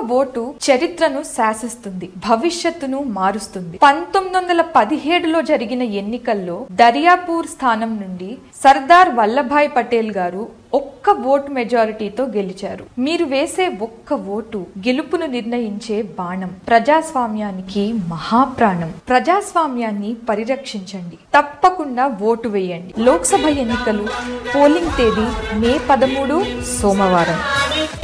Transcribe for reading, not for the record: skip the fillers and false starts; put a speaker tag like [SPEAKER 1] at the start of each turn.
[SPEAKER 1] Vote చరిత్రను శాసిస్తుంది, భవిష్యత్తును మారుస్తుంది. 1917లో జరిగిన ఎన్నికల్లో దరియాపూర్ స్థానం నుండి సర్దార్ వల్లభాయ్ పటేల్ గారు ఒక్క ఓటు మెజారిటీతో గెలిచారు. మీరు వేసే ఒక్క ఓటు గెలుపును నిర్ణయించే బాణం. ప్రజాస్వామ్యానికి మహాప్రాణం. ప్రజాస్వామ్యాన్ని పరిరక్షించండి. తప్పకుండా ఓటు వేయండి. లోక్సభ ఎన్నికలు పోలింగ్ తేదీ మే 13 సోమవారం.